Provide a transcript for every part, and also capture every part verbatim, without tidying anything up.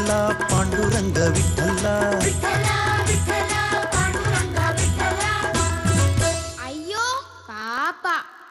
ವಿಠಲ ಪಾಂಡುರಂಗ ವಿಠಲ ಅಯ್ಯೋ ಪಾಪ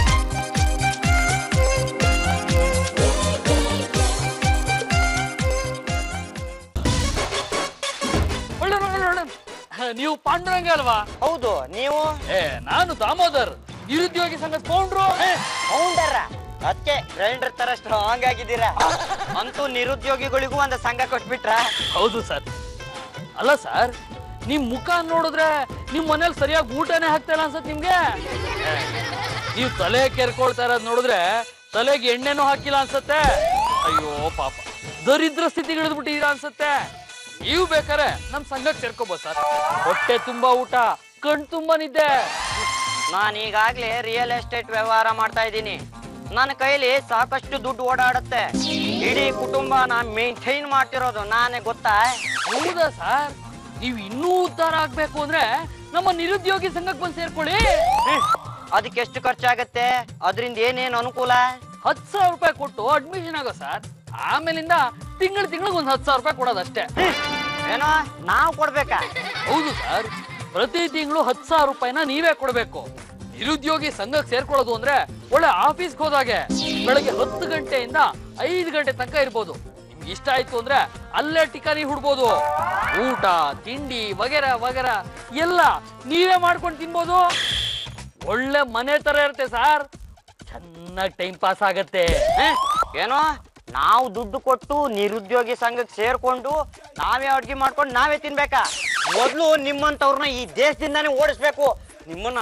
ನೀವು ಪಾಂಡುರಂಗ ಅಲ್ವಾ? ಹೌದು. ನೀವು? ಏ ನಾನು ದಾಮೋದರ್, ನಿರುದ್ಯೋಗಿ ಸಂಘ ಫೌಂಡ್ರು. ಫೌಂಡರ ಅದಕ್ಕೆ ಗ್ರೈಂಡರ್ ತರ ಸ್ಟ್ರಾಂಗ್ ಆಗಿದ್ದೀರಾ. ಅಂತೂ ನಿರುದ್ಯೋಗಿಗಳಿಗೂ ಒಂದು ಸಂಘ ಕೊಟ್ಬಿಟ್ರ? ಹೌದು ಸರ್. ಅಲ್ಲ ಸರ್, ನಿಮ್ ಮುಖ ನೋಡಿದ್ರೆ ನಿಮ್ ಮನೇಲಿ ಸರಿಯಾಗಿ ಊಟನೇ ಹಾಕ್ತಾ ಇಲ್ಲ ಅನ್ಸತ್ ನಿಮ್ಗೆ. ನೀವು ತಲೆ ಕೆರ್ಕೊಳ್ತಾ ಇರೋದ್ ನೋಡಿದ್ರೆ ತಲೆಗೆ ಎಣ್ಣೆನೂ ಹಾಕಿಲ್ಲ ಅನ್ಸತ್ತೆ. ಅಯ್ಯೋ ಪಾಪ, ದರಿದ್ರ ಸ್ಥಿತಿಗೆ ಇಳಿದ್ಬಿಟ್ಟಿದೀರ ಅನ್ಸತ್ತೆ. ನೀವು ಬೇಕಾರೆ ನಮ್ ಸಂಘಕ್ಕೆ ಸೇರ್ಕೋಬಹುದು ಸರ್. ಹೊಟ್ಟೆ ತುಂಬಾ ಊಟ, ಕಣ್ ತುಂಬಾ ನಿದ್ದೆ. ನಾನು ಈಗಾಗ್ಲೇ ರಿಯಲ್ ಎಸ್ಟೇಟ್ ವ್ಯವಹಾರ ಮಾಡ್ತಾ ಇದ್ದೀನಿ. ನನ್ನ ಕೈಲಿ ಸಾಕಷ್ಟು ದುಡ್ಡು ಓಡಾಡುತ್ತೆ. ಇಡೀ ಕುಟುಂಬನ ಮೇಂಟೈನ್ ಮಾಡ್ತಿರೋದು ನಾನೇ, ಗೊತ್ತಾ? ಹೌದಾ ಸರ್? ನೀವು ಇನ್ನೂ ಉದ್ಧಾರ ಆಗ್ಬೇಕು ಅಂದ್ರೆ ನಮ್ಮ ನಿರುದ್ಯೋಗಿ ಸಂಘಕ್ಕೆ ಬಂದು ಸೇರ್ಕೊಳ್ಳಿ. ಅದಕ್ಕೆ ಎಷ್ಟು ಖರ್ಚಾಗತ್ತೆ? ಅದರಿಂದ ಏನೇನು ಅನುಕೂಲ? ಹತ್ತು ಸಾವಿರ ರೂಪಾಯಿ ಕೊಟ್ಟು ಅಡ್ಮಿಷನ್ ಆಗೋ ಸರ್. ಆಮೇಲಿಂದ ತಿಂಗಳ ತಿಂಗಳಿಗೆ ಒಂದ್ ಹತ್ತು ಸಾವಿರ ರೂಪಾಯಿ ಕೊಡೋದಷ್ಟೇ. ಏನೋ ನಾವು ಕೊಡ್ಬೇಕಾ? ಹೌದು ಸರ್, ಪ್ರತಿ ತಿಂಗಳು ಹತ್ತು ಸಾವಿರ ರೂಪಾಯಿನ ನೀವೇ ಕೊಡ್ಬೇಕು. ನಿರುದ್ಯೋಗಿ ಸಂಘಕ್ಕೆ ಸೇರ್ಕೊಳ್ಳೋದು ಅಂದ್ರೆ ಒಳ್ಳೆ ಆಫೀಸ್ಗೆ ಹೋದಾಗೆ ಬೆಳಗ್ಗೆ ಹತ್ತು ಗಂಟೆಯಿಂದ ಐದು ಗಂಟೆ ತನಕ ಇರ್ಬೋದು. ನಿಮ್ಗೆ ಇಷ್ಟ ಆಯ್ತು ಅಂದ್ರೆ ಅಲ್ಲೇ ಟಿಕಾನಿ ಹುಡ್ಬೋದು. ಊಟ ತಿಂಡಿ ವಗೇರ ವಗೇರ ಎಲ್ಲ ನೀವೇ ಮಾಡ್ಕೊಂಡು ತಿನ್ಬೋದು. ಒಳ್ಳೆ ಮನೆ ತರ ಇರುತ್ತೆ ಸರ್. ಚೆನ್ನಾಗಿ ಟೈಮ್ ಪಾಸ್ ಆಗತ್ತೆ. ಏನೋ ನಾವು ದುಡ್ಡು ಕೊಟ್ಟು ನಿರುದ್ಯೋಗಿ ಸಂಘಕ್ಕೆ ಸೇರ್ಕೊಂಡು ನಾವೇ ಅಡ್ಗೆ ಮಾಡ್ಕೊಂಡು ನಾವೇ ತಿನ್ಬೇಕಾ? ಮೊದ್ಲು ನಿಮ್ಮಂತವ್ರನ್ನ ಈ ದೇಶದಿಂದಾನೇ ಓಡಿಸ್ಬೇಕು. ನಿಮ್ಮನ್ನ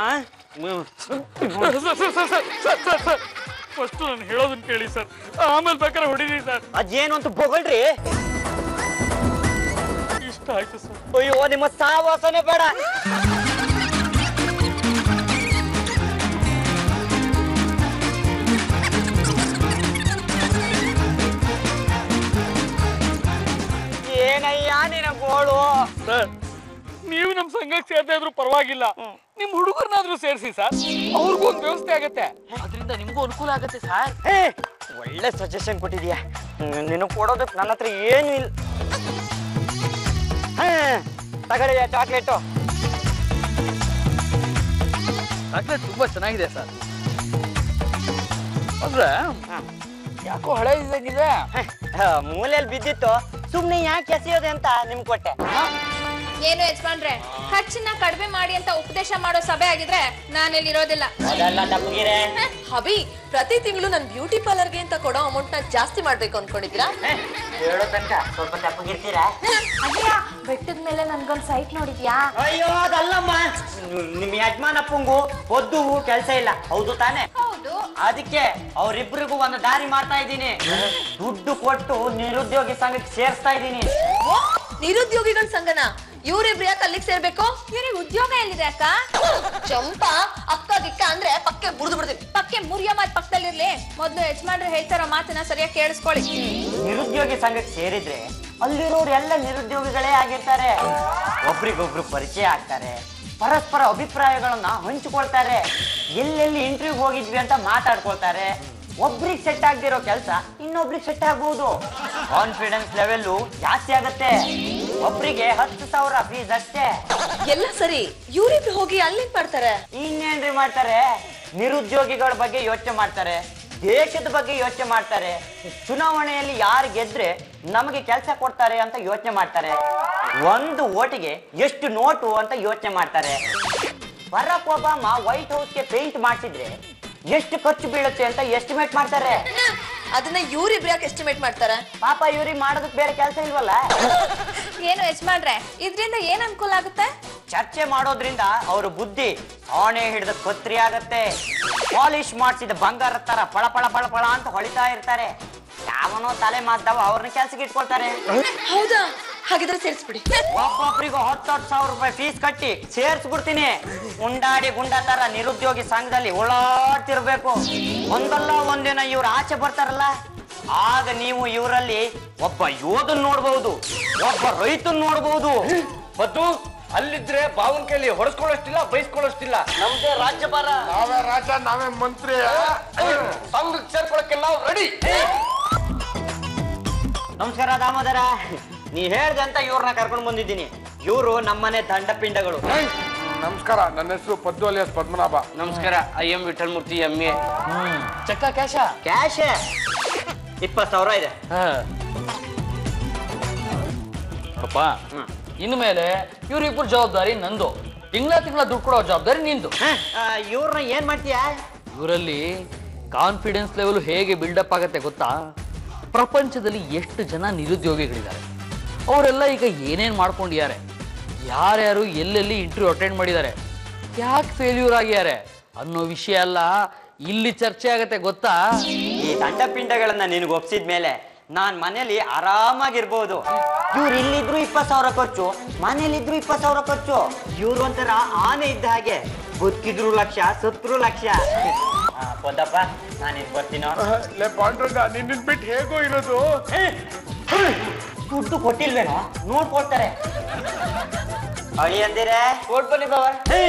ಫಸ್ಟ್ ನಾನು ಹೇಳೋದನ್ನ ಕೇಳಿ ಸರ್, ಆಮೇಲೆ ಬೇಕಾದ್ರೆ ಹೊಡಿರಿ ಸರ್. ಅದೇನು ಅಂತ ಬೊಗಳ್ರಿ. ಇಷ್ಟ ಆಯ್ತು ಸರ್. ಅಯ್ಯೋ ನಿಮ್ಮ ಸಾವಾಸನೆ ಬೇಡ. ಏನಯ್ಯ ನಿನ್ನ ಗೋಳು? ಸರ್, ನೀವು ನಮ್ ಸಂಘಕ್ಕೆ ಸೇರ್ತಾ ಇದ್ರು ಪರವಾಗಿಲ್ಲ, ನಿಮ್ ಹುಡುಗರ್ನಾದ್ರೂ ಸೇರಿಸಿ ಸರ್. ಅವ್ರಿಗೂ ಒಂದು ವ್ಯವಸ್ಥೆ ಆಗತ್ತೆ, ಅದರಿಂದ ನಿಮ್ಗೂ ಅನುಕೂಲ ಆಗತ್ತೆ ಸರ್. ಒಳ್ಳೆ ಸಜೆಷನ್ ಕೊಟ್ಟಿದ್ಯಾ. ನಿನಗೆ ಕೊಡೋದಕ್ಕೆ ನನ್ನ ಹತ್ರ ಏನು ಇಲ್ಲ. ತಗೊಳ್ಳಿ ಚಾಕ್ಲೇಟು. ಚಾಕ್ಲೇಟ್ ತುಂಬಾ ಚೆನ್ನಾಗಿದೆ ಸರ್. ಅಂದ್ರೆ ಯಾಕೋ ಹಳೆ ಇದಾಗಿದೆ. ಮೂಲೆಯಲ್ಲಿ ಬಿದ್ದಿತ್ತು, ಸುಮ್ನೆ ಯಾಕೆ ಎಸೆಯೋದೆ ಅಂತ ನಿಮ್ಗೆ ಕೊಟ್ಟೆ. ಏನು ಯಜಮಾನ್ರೆ, ಖರ್ಚನ್ನ ಕಡಿಮೆ ಮಾಡಿ ಅಂತ ಉಪದೇಶ ಮಾಡೋ ಸಭೆ ಆಗಿದ್ರೆ ನಾನಿಲ್ಲಿ ಇರೋದಿಲ್ಲ. ಹಬಿ, ಪ್ರತಿ ತಿಂಗಳು ನನ್ ಬ್ಯೂಟಿ ಪಾರ್ಲರ್ಗೆ ಅಂತ ಕೊಡೋ ಅಮೌಂಟ್ ನ ಜಾಸ್ತಿ ಮಾಡ್ಬೇಕು ಅನ್ಕೊಂಡಿದ್ದೀರಾ? ಹೇಳೋ ತನಕ ಸ್ವಲ್ಪ ತಪ್ಪಗಿರ್ತೀರಾ? ಅಯ್ಯ, ಬೆಟ್ಟದ ಮೇಲೆ ನನ್ಗೊಂದ್ ಸೈಟ್ ನೋಡಿದ್ಯಾ? ಅಯ್ಯೋ ಅದಲ್ಲಮ್ಮ, ನಿಮ್ ಯಜಮಾನಪ್ಪಂಗು ಹೊದ್ದು ಕೆಲ್ಸ ಇಲ್ಲ, ಹೌದು ತಾನೆ? ಹೌದು. ಅದಕ್ಕೆ ಅವ್ರಿಬ್ರಿಗೂ ಒಂದು ದಾರಿ ಮಾಡ್ತಾ ಇದ್ದೀನಿ. ದುಡ್ಡು ಕೊಟ್ಟು ನಿರುದ್ಯೋಗಿ ಸಂಘಕ್ಕೆ ಸೇರ್ಸ್ತಾ ಇದ್ದೀನಿ. ನಿರುದ್ಯೋಗಿಗಳ ಸಂಘನ? ಇವ್ರಿಬ್ರು ಯಾಕೆ ಅಲ್ಲಿಗೆ ಸೇರ್ಬೇಕು? ಇವ್ರಿಗೆ ಉದ್ಯೋಗ ಎಲ್ಲಿದೆ ಅಕ್ಕ? ಚಂಪಾ, ಅಕ್ಕ ದಿಕ್ಕ ಅಂದ್ರೆ ಪಕ್ಕೆ ಮುರಿದು ಬಿಡ್ತೀನಿ. ಪಕ್ಕೆ ಮುರಿಯೋ ಮಾತ್ ಪಕ್ಕದಲ್ಲಿರ್ಲಿ. ಮೊದ್ಲು ಯಜಮಾನ್ರು ಹೇಳ್ತಾರೋ ಮಾತನ್ನ ಸರಿಯಾಗಿ ಕೇಳಿಸ್ಕೊಳ್ಳಿ. ನಿರುದ್ಯೋಗಿ ಸಂಘಕ್ಕೆ ಸೇರಿದ್ರೆ ಅಲ್ಲಿರೋರು ಎಲ್ಲ ನಿರುದ್ಯೋಗಿಗಳೇ ಆಗಿರ್ತಾರೆ. ಒಬ್ರಿಗೊಬ್ರು ಪರಿಚಯ ಆಗ್ತಾರೆ, ಪರಸ್ಪರ ಅಭಿಪ್ರಾಯಗಳನ್ನ ಹಂಚಿಕೊಳ್ತಾರೆ, ಎಲ್ಲೆಲ್ಲಿ ಇಂಟರ್ವ್ಯೂ ಹೋಗಿದ್ವಿ ಅಂತ ಮಾತಾಡ್ಕೊಳ್ತಾರೆ. ಒಬ್ರಿಗೆ ಸೆಟ್ ಆಗದಿರೋ ಕೆಲಸ ಇನ್ನೊಬ್ರಿಗೆ ಸೆಟ್ ಆಗ್ಬಹುದು. ಕಾನ್ಫಿಡೆನ್ಸ್ ಲೆವೆಲ್ ಜಾಸ್ತಿ ಆಗತ್ತೆ. ಒಬ್ರಿಗೆ ಹತ್ತು ಸಾವಿರ ಫೀಸ್ ಅಷ್ಟೇ. ಎಲ್ಲ ಸರಿ, ಇವ್ರಿಬ್ರು ಹೋಗಿ ಅಲ್ಲಿ ಮಾಡ್ತಾರೆ. ಇನ್ನೇನ್ರಿ ಮಾಡ್ತಾರೆ? ನಿರುದ್ಯೋಗಿಗಳ ಬಗ್ಗೆ ಯೋಚನೆ ಮಾಡ್ತಾರೆ, ದೇಶದ ಬಗ್ಗೆ ಯೋಚನೆ ಮಾಡ್ತಾರೆ, ಚುನಾವಣೆಯಲ್ಲಿ ಯಾರು ಗೆದ್ರೆ ನಮಗೆ ಕೆಲಸ ಕೊಡ್ತಾರೆ ಅಂತ ಯೋಚನೆ ಮಾಡ್ತಾರೆ, ಒಂದು ಓಟಿಗೆ ಎಷ್ಟು ನೋಟು ಅಂತ ಯೋಚನೆ ಮಾಡ್ತಾರೆ. ಬರಾಕ್ ಒಬಾಮಾ ವೈಟ್ ಹೌಸ್ಗೆ ಪೇಂಟ್ ಮಾಡಿಸಿದ್ರೆ ಎಷ್ಟು ಖರ್ಚು ಬೀಳುತ್ತೆ ಅಂತ ಎಸ್ಟಿಮೇಟ್ ಮಾಡ್ತಾರೆ. ಅದನ್ನ ಇವ್ರಿಬ್ರು ಯಾಕೆ ಎಸ್ಟಿಮೇಟ್ ಮಾಡ್ತಾರೆ? ಪಾಪ ಇವ್ರಿಗೆ ಮಾಡೋದಕ್ಕೆ ಬೇರೆ ಕೆಲಸ ಇಲ್ವಲ್ಲ. ಏನು ಯಜಮಾನ್ರೆ, ಇದ್ರಿಂದ ಏನ್ ಅನುಕೂಲ ಆಗುತ್ತೆ? ಚರ್ಚೆ ಮಾಡೋದ್ರಿಂದ ಅವ್ರ ಬುದ್ಧಿ ಆಣೆ ಹಿಡಿದ ಕತ್ರಿ ಆಗತ್ತೆ. ಪಾಲಿಶ್ ಮಾಡಿಸಿದ ಬಂಗಾರ ತರ ಪಳ ಪಳ ಪಳ ಪಳ ಅಂತ ಹೊಳಿತಾ ಇರ್ತಾರೆ. ಯಾವನೋ ತಲೆ ಮಾದ್ದವ ಅವ್ರನ್ನ ಕೆಲ್ಸಕ್ಕೆ ಇಟ್ಕೊಳ್ತಾರೆ. ಹೌದಾ? ಹಾಗಿದ್ರೆ ಸೇರಿಸ್ಬಿಡಿ. ಒಬ್ಬೊಬ್ರಿಗೂ ಹತ್ತು ಹತ್ತು ಸಾವಿರ ರೂಪಾಯಿ ಫೀಸ್ ಕಟ್ಟಿ ಸೇರ್ಸ್ಬಿಡ್ತೀನಿ. ಉಂಡಾಡಿ ಗುಂಡ ತರ ನಿರುದ್ಯೋಗಿ ಸಂಘದಲ್ಲಿ ಓಡಾಡ್ತಿರ್ಬೇಕು. ಒಂದಲ್ಲ ಒಂದಿನ ಇವ್ರು ಆಚೆ ಬರ್ತಾರಲ್ಲ, ಆಗ ನೀವು ಇವರಲ್ಲಿ ಒಬ್ಬ ಯೋಧನ್ ನೋಡ್ಬಹುದು, ಒಬ್ಬ ರೈತನ್ ನೋಡ್ಬಹುದು. ಮತ್ತು ಅಲ್ಲಿದ್ರೆ ಬಾವನ್ ಕೈಲಿ ಹೊಡೆಸ್ಕೊಳ್ಳೋಷ್ಟಿಲ್ಲ, ಬೈಸ್ಕೊಳ್ಳೋಷ್ಟಿಲ್ಲ. ನಮ್ದೇ ರಾಜ್ಯಭಾರ, ನಾವೇ ರಾಜ, ನಾವೇ ಮಂತ್ರಿ. ಸಂಘಕ್ಕೆ ಸೇರ್ಕೊಳಕ್ಕೆಲ್ಲ ರೆಡಿ. ನಮಸ್ಕಾರ ದಾಮೋದರ. ನೀ ಹೇಳ್ದೆ ಅಂತ ಇವ್ರನ್ನ ಕರ್ಕೊಂಡು ಬಂದಿದ್ದೀನಿ. ಇವರು ನಮ್ಮನೆ ದಂಡಪಿಂಡಗಳು. ನಮಸ್ಕಾರ, ನನ್ನ ಹೆಸರು ಪದ್ದು ಅಲಿಯಾಸ್ ಪದ್ಮನಾಭ. ನಮಸ್ಕಾರ, I'm Vittal Murthy M A. ಚಕ್ಕ ಕ್ಯಾಶ ಕ್ಯಾಶ್ ಇಪ್ಪತ್ತು ಸಾವಿರ ಇದೆ. ಅಪ್ಪ ಇನ್ನು ಮೇಲೆ ಇವ್ರಿಬ್ರು ಜವಾಬ್ದಾರಿ ನಂದು. ತಿಂಗಳ ತಿಂಗಳ ದುಡ್ಡು ಕೊಡೋ ಜವಾಬ್ದಾರಿ ನಿಂದು. ಇವ್ರನ್ನ ಏನ್ ಮಾಡ್ತೀಯಾ? ಇವರಲ್ಲಿ ಕಾನ್ಫಿಡೆನ್ಸ್ ಲೆವೆಲ್ ಹೇಗೆ ಬಿಲ್ಡಪ್ ಆಗತ್ತೆ ಗೊತ್ತಾ? ಪ್ರಪಂಚದಲ್ಲಿ ಎಷ್ಟು ಜನ ನಿರುದ್ಯೋಗಿಗಳಿದ್ದಾರೆ, ಅವರೆಲ್ಲ ಈಗ ಏನೇನು ಮಾಡ್ಕೊಂಡಿದ್ದಾರೆ, ಯಾರ್ಯಾರು ಎಲ್ಲೆಲ್ಲಿ ಇಂಟರ್ವ್ಯೂ ಅಟೆಂಡ್ ಮಾಡಿದ್ದಾರೆ, ಯಾಕೆ ಫೇಲ್ಯೂರ್ ಆಗಿದ್ದಾರೆ ಅನ್ನೋ ವಿಷಯ ಎಲ್ಲ ಇಲ್ಲಿ ಚರ್ಚೆ ಆಗತ್ತೆ ಗೊತ್ತಾ? ಈ ದಂಡಪಿಂಡಗಳನ್ನ ನಿನಗೆ ಒಪ್ಸಿದ ಮೇಲೆ ನಾನ್ ಮನೇಲಿ ಆರಾಮಾಗಿರ್ಬೋದು. ಇವ್ರು ಇಲ್ಲಿದ್ರು ಇಪ್ಪತ್ ಸಾವಿರ ಖರ್ಚು, ಮನೇಲಿದ್ರು ಇಪ್ಪತ್ ಸಾವಿರ ಖರ್ಚು. ಇವ್ರು ಒಂಥರ ಆನೆ ಇದ್ದ ಹಾಗೆ, ಬದುಕಿದ್ರು ಲಕ್ಷ, ಸತ್ರು ಲಕ್ಷ. ಪೊದ್ದಪ್ಪ, ನಾನು ಇದು ಬರ್ತೀನೋ. ಪಾಂಡುರಂಗ, ನಿನ್ನ ಬಿಟ್ಟು ಹೇಗೋ ಇರೋದು. ದುಡ್ಡು ಕೊಟ್ಟಿಲ್ವೇನೋ ನೋಡ್ಕೊಡ್ತಾರೆ. ಅಳಿ ಅಂದಿರೆ ಕೊಟ್ ಬನ್ನಿ ಬಾವ.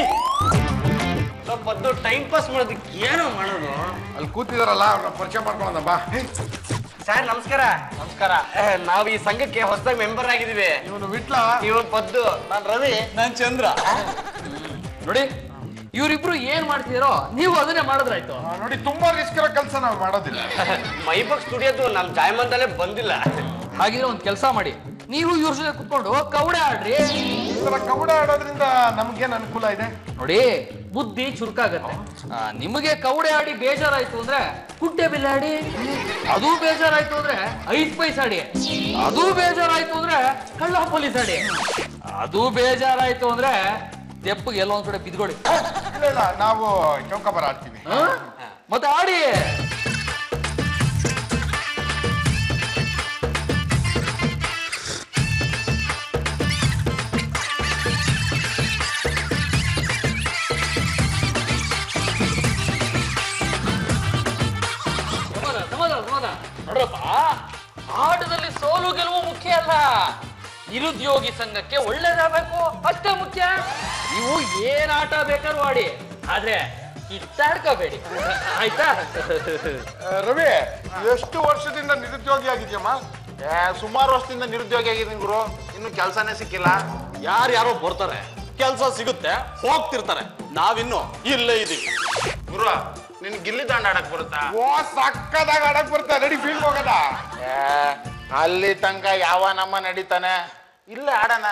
ಪದ್ದು ಟೈಮ್ ಪಾಸ್ ಮಾಡೋದಕ್ಕೆ ಏನೋ ಮಾಡೋದು. ಅಲ್ಲಿ ಕೂತಿದಾರಲ್ಲ, ಅವ್ರನ್ನ ಪರಿಚಯ ಮಾಡ್ಕೊಳ್ಳೋಣ ಬಾ. ಸರ್ ನಮಸ್ಕಾರ. ನಮಸ್ಕಾರ. ನಾವು ಈ ಸಂಘಕ್ಕೆ ಹೊಸದಾಗಿ ಮೆಂಬರ್ ಆಗಿದ್ದೀವಿ. ಇವನು ವಿಟ್ಲ, ಇವನು ಪದ್ದು, ನಾನು ರವಿ, ನಾನ್ ಚಂದ್ರ. ನೋಡಿ, ಇವ್ರಿಬ್ರು ಏನ್ ಮಾಡ್ತಿದಾರೋ ನೀವು ಅದನ್ನೇ ಮಾಡಿದ್ರಾಯ್ತು. ನೋಡಿ, ತುಂಬಾ ರಿಸ್ಕ್ ಇರೋ ಕೆಲಸ ನಾವು ಮಾಡೋದಿಲ್ಲ. ಮೈಬಕ್ ಸ್ಟುಡಿಯೋದು ನಮ್ ಜಾಯಮಂದಲ್ಲೇ ಬಂದಿಲ್ಲ. ಹಾಗಿದ್ರೆ ಒಂದ್ ಕೆಲಸ ಮಾಡಿ, ನೀವು ಇವ್ರ ಜೊತೆ ಕುತ್ಕೊಂಡು ಕವಡೆ ಆಡ್ರಿ. ಕಬಡ್ಡಿ ಆಡೋದ್ರಿಂದ ನಮ್ಗೇನ್ ಅನುಕೂಲ ಇದೆ? ನೋಡಿ, ಬುದ್ಧಿ ಚುರುಕಾಗತ್ತೆ. ಆ, ನಿಮಗೆ ಕವಡೆ ಆಡಿ ಬೇಜಾರಾಯ್ತು ಅಂದ್ರೆ ಕುಟ್ಟೆ ಬಿಲ್ ಆಡಿ, ಅದು ಬೇಜಾರಾಯ್ತು ಅಂದ್ರೆ ಐದ್ ಪೈಸ್ ಆಡಿ, ಅದು ಬೇಜಾರಾಯ್ತು ಅಂದ್ರೆ ಕಳ್ಳ ಪೊಲೀಸ್ ಆಡಿ, ಅದು ಬೇಜಾರಾಯ್ತು ಅಂದ್ರೆ ತೆಪ್ಪಗೆ ಎಲ್ಲೋ ಒಂದ್ ಕಡೆ ಬಿದ್ಕೊಳ್ಳಿ. ಇಲ್ಲ ಇಲ್ಲ, ನಾವು ಚೌಕಾಬಾರ ಆಡ್ತೀವಿ. ಮತ್ತೆ ಆಡಿ. ನೋಡ್ರಪ್ಪ, ಆಟದಲ್ಲಿ ಸೋಲು ಗೆಲುವು ಮುಖ್ಯ ಅಲ್ಲ, ನಿರುದ್ಯೋಗಿ ಸಂಘಕ್ಕೆ ಒಳ್ಳೇದಾಗಬೇಕು ಅಷ್ಟೇ ಮುಖ್ಯ. ನೀವು ಏನ್ ಆಟ ಬೇಕಾದ್ರೂ ಆಡಿ, ಆದ್ರೆ ಕಿತ್ತಾಡ್ಕೋಬೇಡಿ, ಆಯ್ತಾ? ರವಿ, ಎಷ್ಟು ವರ್ಷದಿಂದ ನಿರುದ್ಯೋಗಿ ಆಗಿದ್ಯಮ್ಮ? ಸುಮಾರು ವರ್ಷದಿಂದ ನಿರುದ್ಯೋಗಿ ಆಗಿದ್ದೀನಿ ಗುರು. ಇನ್ನು ಕೆಲಸನೇ ಸಿಕ್ಕಿಲ್ಲ. ಯಾರು ಯಾರೋ ಬರ್ತಾರೆ, ಕೆಲಸ ಸಿಗುತ್ತೆ, ಹೋಗ್ತಿರ್ತಾರೆ. ನಾವಿನ್ನು ಇಲ್ಲೇ ಇದೀವಿ. ಗುರು, ನಿನ್ ಗಿಲ್ಲಿ ದಾಂಡ ಆಡಕ್ ಬರುತ್ತಾ? ಓ, ಸಕ್ಕದಾಗ ಆಡಕ್ ಬರುತ್ತಾ? ನಡಿ ಫೀಲ್ಡ್ ಹೋಗದ. ಅಲ್ಲಿ ತನಕ ಯಾವ ನಮ್ಮ ನಡೀತಾನೆ, ಇಲ್ಲೇ ಆಡೋಣ.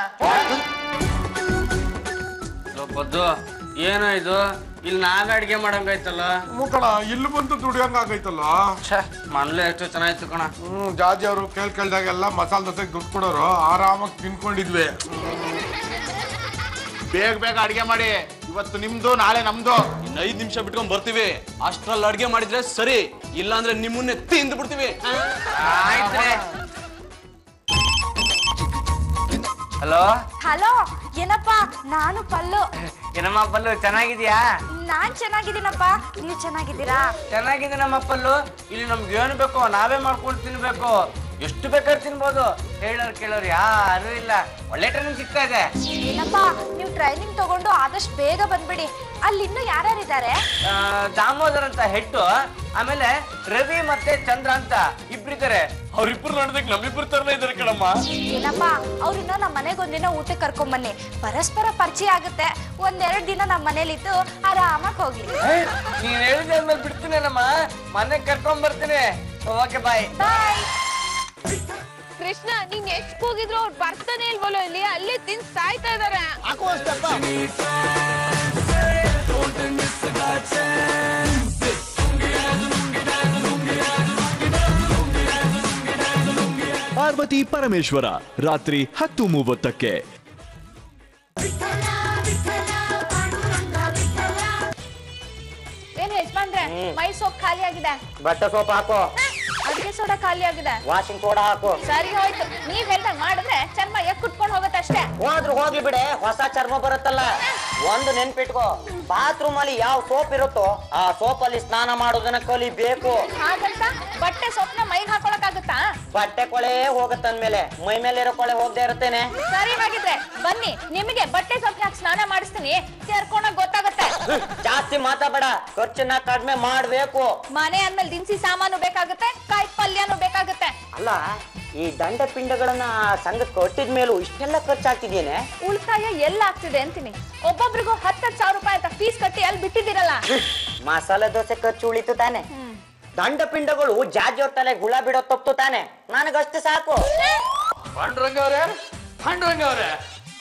ಪದ್ದು, ಏನೋ ಇದು, ಇಲ್ಲಿ ನಾವೇ ಅಡ್ಗೆ ಮಾಡಂಗಾಯ್ತಲ್ಲ. ಕಣ, ಇಲ್ಲಿ ಬಂದು ದುಡಿಯಂಗ ಆಗೈತಲ್ಲ. ಮನ್ಲೆ ಎಷ್ಟು ಚೆನ್ನಾಗಿತ್ತು ಕಣ. ಹ್ಮ್, ಜಾಜಿ ಅವರು ಕೇಳ್ ಕೇಳ್ದಾಗೆಲ್ಲ ಮಸಾಲೆ ದೋಸೆಗೆ ದುಡ್ಡು ಕೊಡೋರು, ಆರಾಮಾಗಿ ತಿನ್ಕೊಂಡಿದ್ವಿ. ಬೇಗ ಬೇಗ ಅಡ್ಗೆ ಮಾಡಿ, ಇವತ್ತು ನಿಮ್ದು ನಾಳೆ ನಮ್ದು. ಇನ್ನು ಐದ್ ನಿಮಿಷ ಬಿಟ್ಕೊಂಡ್ ಬರ್ತೀವಿ. ಅಷ್ಟ್ರಲ್ಲಿ ಅಡ್ಗೆ ಮಾಡಿದ್ರೆ ಸರಿ, ಇಲ್ಲ ಅಂದ್ರೆ ನಿಮ್ಮನ್ನೇ ತಿಂದು ಬಿಡ್ತೀವಿ. ಹಲೋ ಹಲೋ, ಏನಪ್ಪ? ನಾನು ಪಲ್ಲು. ಏನಮ್ಮ ಪಲ್ಲು, ಚೆನ್ನಾಗಿದ್ಯಾ? ನಾನ್ ಚೆನ್ನಾಗಿದ್ದೀನಪ್ಪ, ನೀವ್ ಚೆನ್ನಾಗಿದ್ದೀರಾ? ಚೆನ್ನಾಗಿದೆ ನಮ್ಮ ಪಲ್ಲು. ಇಲ್ಲಿ ನಮ್ಗೆ ಏನು ಬೇಕೋ ನಾವೇ ಮಾಡ್ಕೊಂಡು ತಿನ್ಬೇಕು. ಎಷ್ಟು ಬೇಕಾದ್ರೆ ತಿನ್ಬೋದು. ಹೇಳೋರು ಕೇಳೋರು ಯಾರು ಇಲ್ಲ. ಒಳ್ಳೆ ಟ್ರೈನಿಂಗ್ ಸಿಗ್ತಾ ಇದೆ. ಏನಪ್ಪ, ನೀವು ಟ್ರೈನಿಂಗ್ ತಗೊಂಡು ಆದಷ್ಟು ಬೇಗ ಬಂದ್ಬಿಡಿ. ಅಲ್ಲಿ ಇನ್ನೂ ಯಾರ್ಯಾರಿದ್ದಾರೆ? ದಾಮೋದರ್ ಅಂತ ಹೆಟ್ಟು, ಆಮೇಲೆ ರವಿ ಮತ್ತೆ ಚಂದ್ರ ಅಂತ ಇಬ್ರಿದ್ದಾರೆ. ಅವ್ರಿಬ್ರು ನೋಡೋದಕ್ಕೆ ನಮ್ಮಿಬ್ರು ತರನೇ ಇದಾರೆ ಕಣಮ್ಮ. ಏನಪ್ಪ, ಅವ್ರನ್ನ ನಮ್ಮ ಮನೆಗೆ ಒಂದಿನ ಊಟಕ್ಕೆ ಕರ್ಕೊಂಡ್ ಬನ್ನಿ. ಪರಸ್ಪರ ಪರಿಚಯ ಆಗುತ್ತೆ. ಒಂದೆರಡು ದಿನ ನಮ್ಮ ಮನೇಲಿದ್ದು ಆರಾಮಾಗಿ ಹೋಗ್ಲಿ. ನೀನ್ ಹೇಳಿದ ಆದ್ಮೇಲೆ ಬಿಡ್ತೀನಿ ನಮ್ಮ ಮನೆಗೆ ಕರ್ಕೊಂಡ್ ಬರ್ತೀನಿ. ಓಕೆ, ಬಾಯ್ ಬಾಯ್. ಕೃಷ್ಣ, ನೀನ್ ಎಷ್ಟ್ ಕೂಗಿದ್ರು ಅವ್ರು ಬರ್ತಾನೆ ಇಲ್ವಲ್ಲೋ, ಇಲ್ಲಿ ಅಲ್ಲೇ ತಿನ್ ಸಾಯ್ತಾ ಇದಾರೆ. ಪಾರ್ವತಿ ಪರಮೇಶ್ವರ ರಾತ್ರಿ ಹತ್ತು ಮೂವತ್ತಕ್ಕೆ. ಏನ್ ಯಜಮಾನ್ರೆ, ಮೈ ಸೋಪ್ ಖಾಲಿ ಆಗಿದೆ. ಬಟ್ಟೆ ಸೋಪ್ ಹಾಕೋ. ಅಡಿಗೆ ಸೋಡಾ ಖಾಲಿ ಆಗಿದೆ. ವಾಷಿಂಗ್ ಸೋಡಾ ಹಾಕು. ಸರಿ ಹೋಯ್ತು. ನೀವ್ ಹೇಳ್ದಂಗ ಮಾಡಿದ್ರೆ ಚರ್ಮ ಎಕ್ ಕುಟ್ಕೊಂಡು ಹೋಗುತ್ತೆ ಅಷ್ಟೇ. ಹೋದ್ರು ಹೋಗ್ಲಿ ಬಿಡೆ, ಹೊಸ ಚರ್ಮ ಬರುತ್ತಲ್ಲ. ಒಂದು ನೆನ್ಪಿಟ್ಕೋ, ಬಾತ್ರೂಮ್ ಅಲ್ಲಿ ಯಾವ ಸೋಪ್ ಇರುತ್ತೋ ಆ ಸೋಪ್ ಅಲ್ಲಿ ಸ್ನಾನ ಮಾಡೋದನ್ನ ಕಲಿಬೇಕು. ಹಾಗಂತ ಬಟ್ಟೆ ಸೋಪ್ನ ಮೈಗೆ ಹಾಕೊಳಕಾಗುತ್ತಾ? ಬಟ್ಟೆ ಕೊಳೆ ಹೋಗತ್ತಂದ್ಮೇಲೆ ಮೈ ಮೇಲೆ ಇರೋ ಕೊಳೆ ಹೋಗದೆ ಇರುತ್ತೇನೆ. ಸರಿ, ಹಾಗಿದ್ರೆ ಬನ್ನಿ, ನಿಮಗೆ ಬಟ್ಟೆ ಸೋಪ್ ಹಾಕಿ ಸ್ನಾನ ಮಾಡಿಸ್ತೀನಿ. ಸೇರ್ಕೊಂಡಾಗ ಗೊತ್ತಾಗುತ್ತೆ. ಜಾಸ್ತಿ ಮಾತಾಡಬೇಡ, ಖರ್ಚನ್ನ ಕಡಿಮೆ ಮಾಡ್ಬೇಕು. ಮನೆ ಅಂದ್ಮೇಲೆ ದಿನಸಿ ಸಾಮಾನು ಬೇಕಾಗುತ್ತೆ, ಕಾಯಿ ಪಲ್ಯನೂ ಬೇಕಾಗುತ್ತೆ. ಅಲ್ಲ, ಈ ದಂಡ ಪಿಂಡಗಳನ್ನ ಸಂಘಕ್ಕೆ ಕೊಟ್ಟಿದ ಮೇಲೂ ಇಷ್ಟೆಲ್ಲ ಖರ್ಚಾಗ್ತಿದೇನೆ. ಉಳಿತಾಯ ಎಲ್ಲ ಆಗ್ತಿದೆ ಅಂತೀನಿ. ಒಬ್ಬೊಬ್ರಿಗೂ ಹತ್ತತ್ತು ಸಾವಿರ ರೂಪಾಯಿ ಅಂತ ಫೀಸ್ ಕಟ್ಟಿ ಅಲ್ಲಿ ಬಿಟ್ಟಿದ್ದೀರಲ್ಲ. ಮಸಾಲೆ ದೋಸೆ ಖರ್ಚು ಉಳಿತು ತಾನೆ. ದಂಡ ಪಿಂಡಗಳು ಜಾಜಿ ಹೊತ್ತಲೆ ಹುಳ ಬಿಡೋ ತಪ್ಪು ತಾನೆ. ನನಗಷ್ಟು ಸಾಕು. ಪಾಂಡುರಂಗ ಅವರೇ, ಪಾಂಡುರಂಗ ಅವರೇ,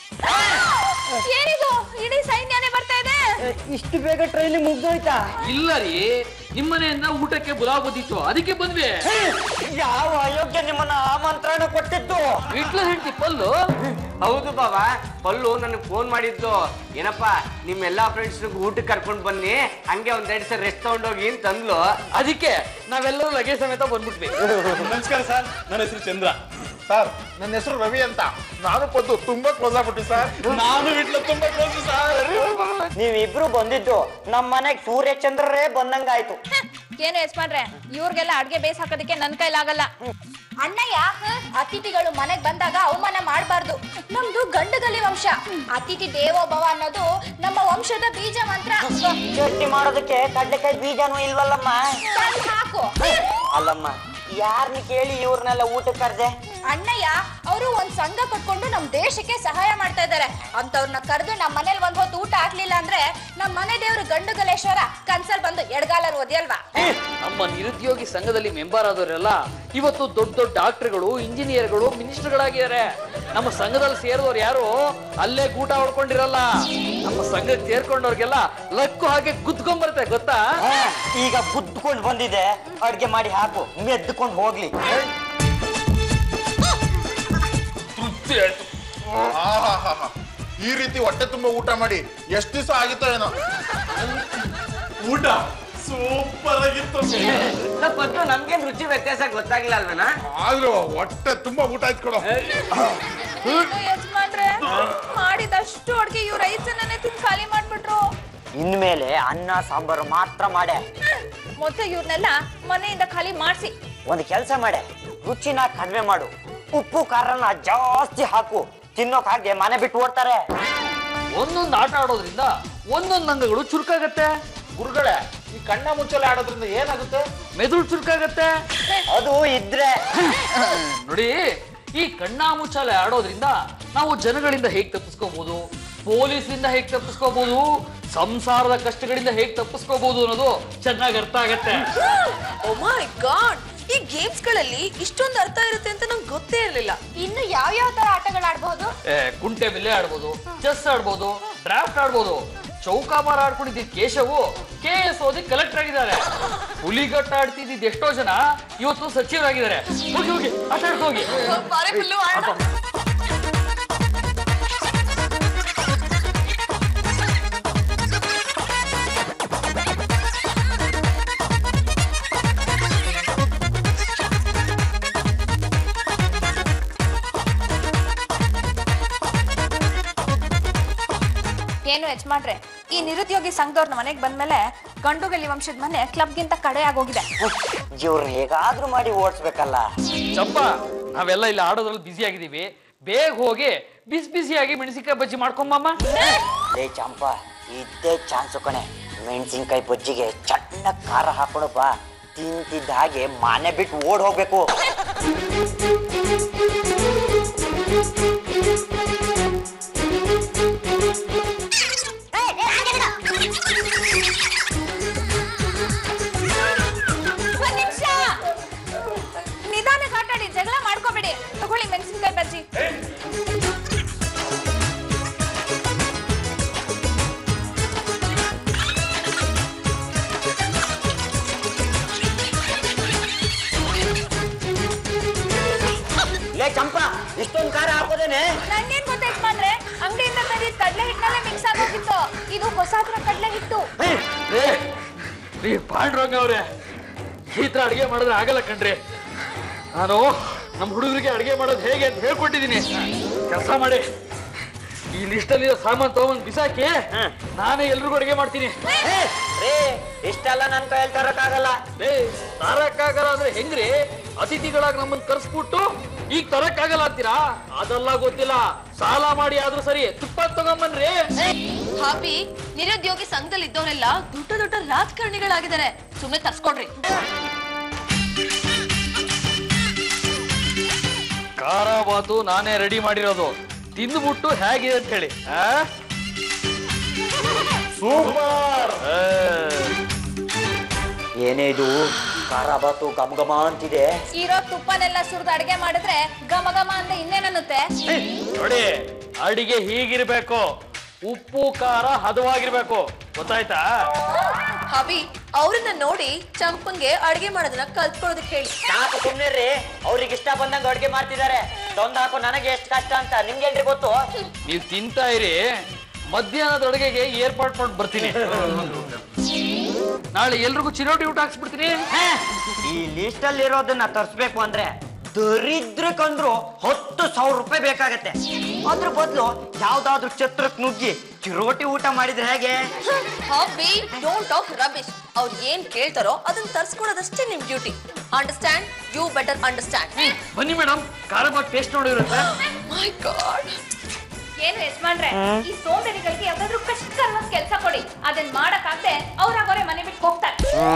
ಏನಿದು ಇಡೀ ಸೈನ್ಯನೇ ಬರ್ತಾ ಇದೆ. ಇಷ್ಟು ಬೇಗ ಟ್ರೈನಿಂಗ್ ಮುಗ್ದೋಯ್ತಾ? ಇಲ್ಲ ರೀ, ನಿಮ್ಮನೆಯಿಂದ ಊಟಕ್ಕೆ ಬುಲಾವ್ ಬಂದಿತ್ತು, ಅದಕ್ಕೆ ಬಂದ್ವಿ. ಯಾವ ಅಯೋಗ್ಯ ನಿಮ್ಮನ್ನ ಆಮಂತ್ರಣ ಕೊಟ್ಟಿದ್ದು? ವಿಟ್ಲ ಹೆಂಡತಿ ಪಲ್ಲು. ಹೌದು ಬಾಬಾ, ಪಲ್ಲು ನನಗೆ ಫೋನ್ ಮಾಡಿದ್ದು. ಏನಪ್ಪ ನಿಮ್ಮೆಲ್ಲಾ ಫ್ರೆಂಡ್ಸ್ ಊಟಕ್ಕೆ ಕರ್ಕೊಂಡು ಬನ್ನಿ, ಹಂಗೆ ಒಂದೆರಡು ಸಲ ರೆಸ್ಟ್ ತಗೊಂಡೋಗಿ ಅಂತ ಅಂದ್ಲು. ಅದಕ್ಕೆ ನಾವೆಲ್ಲರೂ ಲಗೇಜ್ ಸಮೇತ ಬಂದ್ಬಿಟ್ವಿ. ನಮಸ್ಕಾರ ಸರ್, ನನ್ನ ಹೆಸರು ಚಂದ್ರ. ಸರ್ ನನ್ನ ಹೆಸರು ರವಿ ಅಂತ. ನಾನು ಪದ್ದು ತುಂಬಾ ಕ್ಲೋಸ್ ಆಗ್ಬಿಟ್ಟು ಸರ್. ನಾನು ವಿಟ್ಲ ತುಂಬಾ ಕ್ಲೋಸ್ ಸರ್. ನೀವಿಬ್ರು ಬಂದಿದ್ದು ನಮ್ಮ ಮನೆಗ್ ಸೂರ್ಯ ಚಂದ್ರರೇ ಬಂದಂಗಾಯ್ತು. ಏನು ಯಜಮಾನ್ರೆ, ಇವ್ರಿಗೆಲ್ಲ ಅಡ್ಗೆ ಬೇಸ್ ಹಾಕೋದಕ್ಕೆ ನನ್ ಕೈಲಾಗಲ್ಲ. ಅಣ್ಣಯ್ಯ, ಅತಿಥಿಗಳು ಮನೆಗ್ ಬಂದಾಗ ಅವಮಾನ ಮಾಡಬಾರ್ದು. ನಮ್ದು ಗಂಡುಗಲಿ ವಂಶ. ಅತಿಥಿ ದೇವೋ ಭವ ಅನ್ನೋದು ನಮ್ಮ ವಂಶದ ಬೀಜ ಮಂತ್ರ. ಚಟ್ನಿ ಮಾಡೋದಕ್ಕೆ ಕಡ್ಲೆಕಾಯಿ ಬೀಜನೂ ಇಲ್ವಲ್ಲಮ್ಮ. ಹಾಕು. ಅಲ್ಲಮ್ಮ, ಯಾರನ್ನ ಕೇಳಿ ಇವ್ರನ್ನೆಲ್ಲ ಊಟಕ್ಕೆ ಕರ್ದೆ? ಅಣ್ಣಯ್ಯ ಅವರು ಒಂದ್ ಸಂಘ ಕಟ್ಕೊಂಡು ನಮ್ ದೇಶಕ್ಕೆ ಸಹಾಯ ಮಾಡ್ತಾ ಇದ್ದಾರೆ. ಅಂತವ್ರನ್ನ ಕರೆದು ನಮ್ ಮನೇಲಿ ಒಂದ್ ಹೊತ್ತು ಊಟ ಆಗ್ಲಿಲ್ಲ ಅಂದ್ರೆ ನಮ್ ಮನೆ ದೇವ್ರು ಗಂಡುಗಲೇಶ್ವರ ಕನ್ಸಲ್ ಬಂದು ಎಡಗಾಲರು ಒದಿಯಲ್ವಾ? ನಮ್ಮ ನಿರುದ್ಯೋಗಿ ಸಂಘದಲ್ಲಿ ಮೆಂಬರ್ ಆದವರೆಲ್ಲ ಇವತ್ತು ದೊಡ್ಡ ದೊಡ್ಡ ಡಾಕ್ಟರ್ಗಳು, ಇಂಜಿನಿಯರ್ಗಳು, ಮಿನಿಸ್ಟರ್ಗಳಾಗಿದ್ದಾರೆ. ನಮ್ಮ ಸಂಘದಲ್ಲಿ ಸೇರಿದವ್ರು ಯಾರು ಅಲ್ಲೇ ಗೂಟ ಹೊಡ್ಕೊಂಡಿರಲ್ಲ. ನಮ್ಮ ಸಂಘಕ್ಕೆ ಸೇರ್ಕೊಂಡವ್ರಿಗೆಲ್ಲ ಲಕ್ಕು ಹಾಗೆ ಗುದ್ಕೊಂಡ್ ಗೊತ್ತಾ? ಈಗ ಗುದ್ದುಕೊಂಡು ಬಂದಿದೆ, ಅಡ್ಗೆ ಮಾಡಿ ಹಾಕು, ಮೆದ್ದುಕೊಂಡು ಹೋಗ್ಲಿ. ಈ ರೀತಿ ಹೊಟ್ಟೆ ತುಂಬಾ ಊಟ ಮಾಡಿ ಎಷ್ಟು ದಿವಸ ಆಗಿತ್ತೋ ಏನೋ. ಊಟ ಸೂಪರ್ ಆಗಿತ್ತು. ಪದ್ದು ನಮ್ಗೇನ್ ರುಚಿ ವ್ಯತ್ಯಾಸ ಗೊತ್ತಾಗ್ಲಿಲ್ಲ ಅಲ್ವೇನಾ? ಆದ್ರೂ ಹೊಟ್ಟೆ ತುಂಬಾ ಊಟ ಆಯ್ತು ಕೊಡು. ಯಜಮಾನ್ರೆ, ಮಾಡಿದಷ್ಟು ಅಡ್ಗೆ ಇವ್ರ ಐದ್ ಜನನೇ ತಿಂದು ಖಾಲಿ ಮಾಡ್ಬಿಟ್ರು. ಇನ್ಮೇಲೆ ಅನ್ನ ಸಾಂಬಾರು ಮಾತ್ರ ಮಾಡೆ. ಮತ್ತೆ ಇವ್ರನ್ನೆಲ್ಲ ಮನೆಯಿಂದ ಖಾಲಿ ಮಾಡ್ಸಿ. ಒಂದ್ ಕೆಲ್ಸ ಮಾಡೆ, ರುಚಿನ ಕಡಿಮೆ ಮಾಡು, ಉಪ್ಪು ಖಾರನ ಜಾಸ್ತಿ ಹಾಕು. ತಿನ್ನೋಕ್ ಹಾಗೆ ಮನೆ ಬಿಟ್ಟು ಓಡ್ತಾರೆ. ಒಂದೊಂದು ಆಟ ಆಡೋದ್ರಿಂದ ಒಂದೊಂದು ಅಂಗಗಳು ಚುರುಕಾಗತ್ತೆ. ಗುರುಗಳೇ, ಈ ಕಣ್ಣ ಮುಚ್ಚಲೆ ಆಡೋದ್ರಿಂದ ಏನಾಗುತ್ತೆ? ಮೆದುಳು ಚುರುಕಾಗತ್ತೆ. ಅದು ಇದ್ರೆ ನೋಡಿ, ಈ ಕಣ್ಣ ಮುಚ್ಚಾಲೆ ಆಡೋದ್ರಿಂದ ನಾವು ಜನಗಳಿಂದ ಹೇಗ್ ತಪ್ಪಿಸ್ಕೋಬಹುದು, ಪೊಲೀಸ್ನಿಂದ ಹೇಗ್ ತಪ್ಪಿಸ್ಕೋಬಹುದು, ಸಂಸಾರದ ಕಷ್ಟಗಳಿಂದ ಹೇಗ್ ತಪ್ಪಿಸ್ಕೋಬಹುದು ಅನ್ನೋದು ಚೆನ್ನಾಗಿ ಅರ್ಥ ಆಗತ್ತೆ. ಓ ಮೈ ಗಾಡ್, ಈ ಗೇಮ್ಸ್ ಗಳಲ್ಲಿ ಇಷ್ಟೊಂದು ಅರ್ಥ ಇರುತ್ತೆ ಅಂತ ನಂಗೆ ಗೊತ್ತೇ ಇರ್ಲಿಲ್ಲ. ಇನ್ನು ಯಾವ ಯಾವ ತರ ಆಟಗಳು ಆಡ್ಬಹುದು? ಕುಂಟೆ ಬಿಲ್ಲೆ ಆಡ್ಬೋದು, ಚೆಸ್ ಆಡ್ಬೋದು, ಡ್ರಾಫ್ಟ್ ಆಡ್ಬೋದು. ಚೌಕಾಬಾರ ಆಡ್ಕೊಂಡಿದ್ದ ಕೇಶವು ಕೆ ಎಸ್ ಓದಿ ಕಲೆಕ್ಟರ್ ಆಗಿದ್ದಾರೆ. ಹುಲಿಗಟ್ಟ ಆಡ್ತಿದ್ದ ಎಷ್ಟೋ ಜನ ಇವತ್ತು ಸಚಿವರಾಗಿದ್ದಾರೆ. ಹೋಗಿ ಹೋಗಿ ಆಟ ಆಡ್ಕೋಗಿ. ಬಾರೆ ಫುಲ್ಲು ಆಡ. ಏನು ಯಜಮಾನ್ರೆ, ಈ ನಿರುದ್ಯೋಗಿ ಸಂಘದವ್ರ ಮನೆಗೆ ಬಂದ್ಮೇಲೆ ಗಂಡುಗಲಿ ವಂಶದ ಮನೆ ಕ್ಲಬ್ಗಿಂತ ಕಡೆ ಆಗೋಗಿದೆ. ಇವ್ರನ್ನ ಹೇಗಾದ್ರೂ ಮಾಡಿ ಓಡಿಸ್ಬೇಕಲ್ಲ. ಚಂಪಾ, ನಾವೆಲ್ಲ ಇಲ್ಲಿ ಆಡೋದ್ರಲ್ಲಿ ಬಿಸಿ ಆಗಿದೀವಿ. ಬೇಗ ಹೋಗಿ ಬಿಸಿ ಬಿಸಿಯಾಗಿ ಮೆಣಸಿನಕಾಯಿ ಬಜ್ಜಿ ಮಾಡ್ಕೊಂಬಮ್ಮ. ಲೇ ಚಂಪಾ, ಇದ್ದೇ ಚಾನ್ಸು ಕಣೆ. ಮೆಣಸಿನ್ಕಾಯಿ ಬಜ್ಜಿಗೆ ಚಟ್ನ ಖಾರ ಹಾಕೊಡು ಬಾ. ತಿಂತಿದ್ದ ಹಾಗೆ ಮನೆ ಬಿಟ್ಟು ಓಡ್ ಹೋಗ್ಬೇಕು. ನಿಧಾನ ಕಾಟಾಡಿ, ಜಗಳ ಮಾಡ್ಕೋಬೇಡಿ. ತಗೊಳ್ಳಿ ಮೆಣಸಿನಕಾಯಿ ಬಜ್ಜಿ. ಲೇ ಚಂಪಾ, ಇಷ್ಟೊಂದು ಖಾರ ಹಾಕೋದೇನೆ? ನಂಗೇನ್ ಗೊತ್ತಾಯ್ತು ಮಾಡ್ರೆ, ಅಂಗಡಿಯಿಂದ ತಂದಿದ್ದ ಕಡ್ಲೆ ಹಿಟ್ಟನಲ್ಲೇ ಮಿಕ್ಸ್ ಆಗೋಗಿತ್ತು. ಇದು ಹೊಸ ತರ ಕಡ್ಲೆ ಹಿಟ್ಟು. ಪಾಂಡುರಂಗ ಅವ್ರೆ, ಈ ತರ ಅಡಿಗೆ ಮಾಡಿದ್ರೆ ಆಗಲ್ಲ ಕಣ್ರಿ. ನಾನು ನಮ್ಮ ಹುಡುಗರಿಗೆ ಅಡಿಗೆ ಮಾಡೋದು ಹೇಗೆ ಅಂತ ಹೇಳ್ಕೊಟ್ಟಿದ್ದೀನಿ. ಕೆಲಸ ಮಾಡಿ, ಈ ಲಿಸ್ಟ್ ಅಲ್ಲಿ ಸಾಮಾನು ತಗೊಂಡ್ ಬಿಸಾಕಿ ನಾನೇ ಎಲ್ರಿಗೂ ಅಡಿಗೆ ಮಾಡ್ತೀನಿ. ಇಷ್ಟೆಲ್ಲ ನನ್ ಕೈಯಲ್ಲಿ ತರಕ್ಕಾಗಲ್ಲ. ತರಕ್ಕಾಗಲ್ಲ ಅಂದ್ರೆ ಹೆಂಗ್ರಿ? ಅತಿಥಿಗಳಾಗಿ ನಮ್ಮನ್ನ ಕರ್ಸ್ಬಿಟ್ಟು ಈಗ ತರಕ್ಕಾಗಲ್ಲ ಅಂತೀರಾ? ಅದೆಲ್ಲ ಗೊತ್ತಿಲ್ಲ, ಸಾಲ ಮಾಡಿ ಆದ್ರೂ ಸರಿ ತುಪ್ಪ ತಗೊಂಬನ್ರಿ. ಹಾಪಿ, ನಿರುದ್ಯೋಗಿ ಸಂಘದಲ್ಲಿ ಇದ್ದವರೆಲ್ಲ ದೊಡ್ಡ ದೊಡ್ಡ ರಾಜಕಾರಣಿಗಳಾಗಿದ್ದಾರೆ. ಸುಮ್ಮನೆ ತರ್ಸ್ಕೊಡ್ರಿ. ಖಾರ ಬಾತು ನಾನೇ ರೆಡಿ ಮಾಡಿರೋದು, ತಿಂದ್ಬಿಟ್ಟು ಹೇಗಿದೆ ಅಂತ ಹೇಳಿ. ಸೂಪರ್. ಏನೇ ಇದು ಖಾರ ಬಾತು ಘಮ ಘಮ ಅಂತಿದೆ. ಇರೋ ತುಪ್ಪನೆಲ್ಲ ಸುರಿದು ಅಡಿಗೆ ಮಾಡಿದ್ರೆ ಘಮ ಘಮ ಅಂತ ಇನ್ನೇನನ್ನುತ್ತೆ. ನೋಡಿ, ಅಡಿಗೆ ಹೀಗಿರ್ಬೇಕು, ಉಪ್ಪು ಖಾರ ಹದವಾಗಿರ್ಬೇಕು, ಗೊತ್ತಾಯ್ತಾ? ಹಬಿ ಅವ್ರನ್ನ ನೋಡಿ ಚಂಪಂಗೆ ಅಡಿಗೆ ಮಾಡೋದನ್ನ ಕಲ್ತ್ಕೊಳ್ಳೋದಕ್ಕೆ ಹೇಳಿ. ಸಾಕು ಸುಮ್ನೆ ರೀ, ಅವ್ರಿಗೆ ಇಷ್ಟ ಬಂದಂಗ ಅಡ್ಗೆ ಮಾಡ್ತಿದ್ದಾರೆ. ತಂದು ಹಾಕೋ ನನಗೆ ಎಷ್ಟು ಕಷ್ಟ ಅಂತ ನಿಮ್ಗೇನ್ರಿ ಗೊತ್ತು? ನೀವ್ ತಿಂತಾ ಇರಿ, ಮಧ್ಯಾಹ್ನದ ಅಡುಗೆಗೆ ಏರ್ಪಾಟ್ ಮಾಡಿ ಬರ್ತೀನಿ. ನಾಳೆ ಎಲ್ರಿಗೂ ಚಿರೋಟಿ ಊಟ ಹಾಕ್ಸ್ಬಿಡ್ತೀನಿ. ಈ ಲಿಸ್ಟ್ ಅಲ್ಲಿ ಇರೋದನ್ನ ತರಿಸ್ಬೇಕು ಅಂದ್ರೆ ದರಿದ್ರಕ್ಕಂದ್ರು ಹತ್ತು ಸಾವಿರ ರೂಪಾಯಿ ಬೇಕಾಗತ್ತೆ. ಅದ್ರ ಬದಲು ಯಾವ್ದಾದ್ರು ಛತ್ರಕ್ ನುಗ್ಗಿ ಚಿರೋಟಿ ಊಟ ಮಾಡಿದ್ರೆ ಹೇಗೆ? Hubby don't talk rubbish. ಅವ್ರು ಏನ್ ಕೇಳ್ತಾರೋ ಅದನ್ನ ತರ್ಸ್ಕೊಳೋದಷ್ಟೇ ನಿಮ್ duty. Understand? You better understand. ಬನ್ನಿ ಮೇಡಮ್, ಖಾರ ಬಾತ್ ಟೇಸ್ಟ್ ನೋಡಿರುತ್ತೆ. ಮೈ ಗಾಡ್, ಏನು ಯಜಮಾನ್ರೆ, ಈ ಸೋಂಬೇರಿಗಳಿಗೆ ಯಾವ್ದಾದ್ರು ಕಷ್ಟ ಕೆಲಸ ಕೊಡಿ, ಅದನ್ನ ಮಾಡಕ್ಕಾಗದೆ ಅವ್ರಾಗೋರೆ ಮನೆ ಬಿಟ್ಟು ಹೋಗ್ತಾರೆ.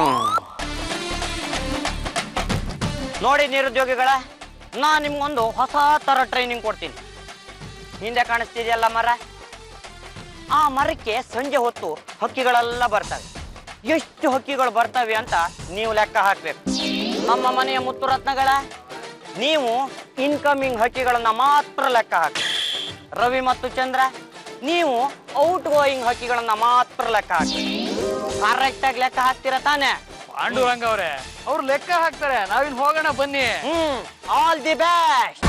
ನೋಡಿ ನಿರುದ್ಯೋಗಿಗಳ, ನಾ ನಿಮ್ಗೊಂದು ಹೊಸ ತರ ಟ್ರೈನಿಂಗ್ ಕೊಡ್ತೀನಿ. ಹಿಂದೆ ಕಾಣಿಸ್ತಿದೆಯಲ್ಲ ಮರ, ಆ ಮರಕ್ಕೆ ಸಂಜೆ ಹೊತ್ತು ಹಕ್ಕಿಗಳೆಲ್ಲ ಬರ್ತವೆ. ಎಷ್ಟು ಹಕ್ಕಿಗಳು ಬರ್ತವೆ ಅಂತ ನೀವು ಲೆಕ್ಕ ಹಾಕ್ಬೇಕು. ನಮ್ಮ ಮನೆಯ ಮುತ್ತು ರತ್ನಗಳ, ನೀವು ಇನ್ಕಮಿಂಗ್ ಹಕ್ಕಿಗಳನ್ನ ಮಾತ್ರ ಲೆಕ್ಕ ಹಾಕಿ. ರವಿ ಮತ್ತು ಚಂದ್ರ, ನೀವು ಔಟ್ ಗೋಯಿಂಗ್ ಹಕ್ಕಿಗಳನ್ನ ಮಾತ್ರ ಲೆಕ್ಕ ಹಾಕಿ. ಕರೆಕ್ಟ್ ಆಗಿ ಲೆಕ್ಕ ಹಾಕ್ತೀರಾ ತಾನೆ? ಪಾಂಡುರಂಗ ಅವ್ರೆ, ಅವ್ರು ಲೆಕ್ಕ ಹಾಕ್ತಾರೆ, ನಾವಿನ್ ಹೋಗೋಣ ಬನ್ನಿ. Hmm, all the best.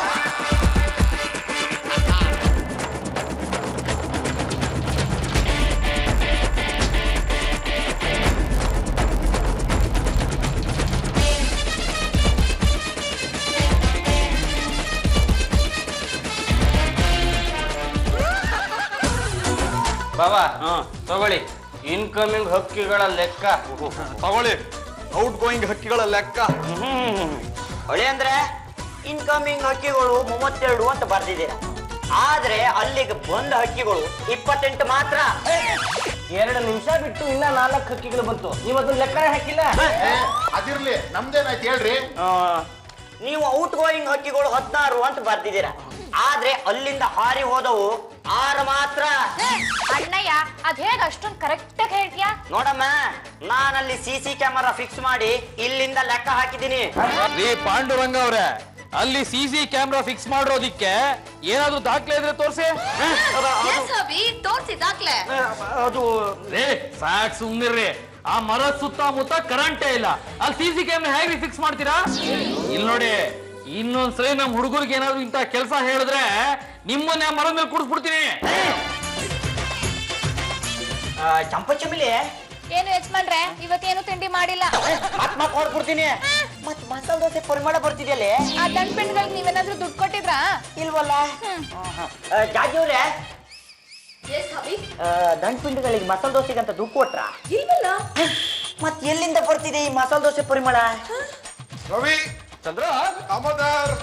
ಬಾಬಾ ತಗೊಳ್ಳಿ ಇನ್ಕಮಿಂಗ್ ಹಕ್ಕಿಗಳ ಲೆಕ್ಕ. ತಗೊಳ್ಳಿ ಔಟ್ ಗೋಯಿಂಗ್ ಹಕ್ಕಿಗಳ ಲೆಕ್ಕ. ಹೊಳೆ ಅಂದ್ರೆ ಇನ್ಕಮಿಂಗ್ ಹಕ್ಕಿಗಳು ಮೂವತ್ತೆರಡು ಅಂತ ಬರ್ದಿದ್ದೀರಾ, ಆದ್ರೆ ಅಲ್ಲಿಗೆ ಬಂದ ಹಕ್ಕಿಗಳು ಇಪ್ಪತ್ತೆಂಟು ಮಾತ್ರ. ಎರಡು ನಿಮಿಷ ಬಿಟ್ಟು ಇನ್ನ ನಾಲ್ಕು ಹಕ್ಕಿಗಳು ಬಂತು, ನೀವು ಅದನ್ನ ಲೆಕ್ಕ ಹಾಕಿಲ್ಲ. ಅದಿರ್ಲಿ, ನಮ್ದೇನಾಯ್ತು ಹೇಳ್ರಿ. ನೀವು ಔಟ್ ಗೋಯಿಂಗ್ ಹಕ್ಕಿಗಳು ಹದಿನಾರು ಅಂತ ಬರ್ದಿದ್ದೀರಾ, ಆದ್ರೆ ಅಲ್ಲಿಂದ ಹಾರಿ ಹೋದವು ಆರು ಮಾತ್ರ. ಅಣ್ಣಯ್ಯ, ಅದ್ ಹೇಗ್ ಅಷ್ಟೊಂದು ಕರೆಕ್ಟ್ ಆಗಿ ಹೇಳ್ತೀಯಾ? ನೋಡಮ್ಮ, ನಾನಲ್ಲಿ ಸಿ ಸಿ ಕ್ಯಾಮರಾ ಫಿಕ್ಸ್ ಮಾಡಿ ಇಲ್ಲಿಂದ ಲೆಕ್ಕ ಹಾಕಿದ್ದೀನಿ. ರೀ ಪಾಂಡುರಂಗ ಅವ್ರೆ, ಅಲ್ಲಿ ಸಿ ಸಿ ಕ್ಯಾಮ್ರಾ ಫಿಕ್ಸ್ ಮಾಡಿರೋದಿಕ್ಕೆ ಏನಾದ್ರು ದಾಖಲೆ ಇದ್ರೆ ತೋರ್ಸಿ. ಹಬಿ ತೋರ್ಸಿ ದಾಖಲೆ. ಅದು ರೇ ಸಾಕ್ ಸುಮ್ನಿರ್ರಿ, ಆ ಮರದ ಸುತ್ತಮುತ್ತ ಕರೆಂಟೇ ಇಲ್ಲ, ಅಲ್ಲಿ ಸಿ ಸಿ ಕ್ಯಾಮ್ರಾ ಹೇಗೆ ಫಿಕ್ಸ್ ಮಾಡ್ತೀರಾ? ಇಲ್ಲಿ ನೋಡಿ, ಇನ್ನೊಂದ್ಸರಿ ನಮ್ ಹುಡುಗರಿಗೆ ಏನಾದ್ರು ಇಂತ ಕೆಲಸ ಹೇಳಿದ್ರೆ ನಿಮ್ಮನ್ನ ಮರದ ಮೇಲೆ ಕೂಡಿಸ್ಬಿಡ್ತೀನಿ. ಚಂಪಚಮಿಲಿ ಏನು ಯಜಮಾನ್ರೆ, ಇವತ್ತೇನು ತಿಂಡಿ ಮಾಡಿಲ್ಲ. ಮತ್ ಮತ್ ಹೊಡ್ಬಿಡ್ತೀನಿ. ಮತ್ ಮಸಾಲೆ ದೋಸೆ ಪರಿಮಳ ಬರ್ತಿದ್ಯಲ್ಲ, ಆ ದಂಡ್ಪೆಂಡ್ಗಳಿಗೆ ನೀವೇನಾದ್ರೂ ದುಡ್ಡು ಕೊಟ್ಟಿದ್ರಾ? ಇಲ್ವಲ್ಲ. ಜಾಜಿ ಅವ್ರೆ, ಎಸ್ ಹಬಿ, ದಂಡ್ಪಿಂಡಿಗಳಿಗೆ ಮಸಾಲೆ ದೋಸೆಗೆ ಅಂತ ದುಡ್ಡು ಕೊಟ್ರ? ಇಲ್ವಲ್ಲ. ಮತ್ ಎಲ್ಲಿಂದ ಬರ್ತಿದೆ ಈ ಮಸಾಲೆ ದೋಸೆ ಪರಿಮಳ? ರವಿ, ಚಂದ್ರ, ದಾಮೋದರ್,